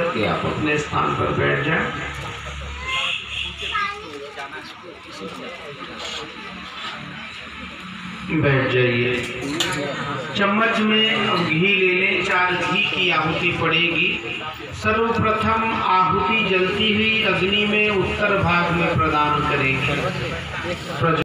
करके आप अपने स्थान पर बैठ जाएं। बैठ जाइए। चम्मच में घी ले लें, 4 घी की आहुति पड़ेगी। सर्वप्रथम आहुति जलती हुई अग्नि में उत्तर भाग में प्रदान करेंगे।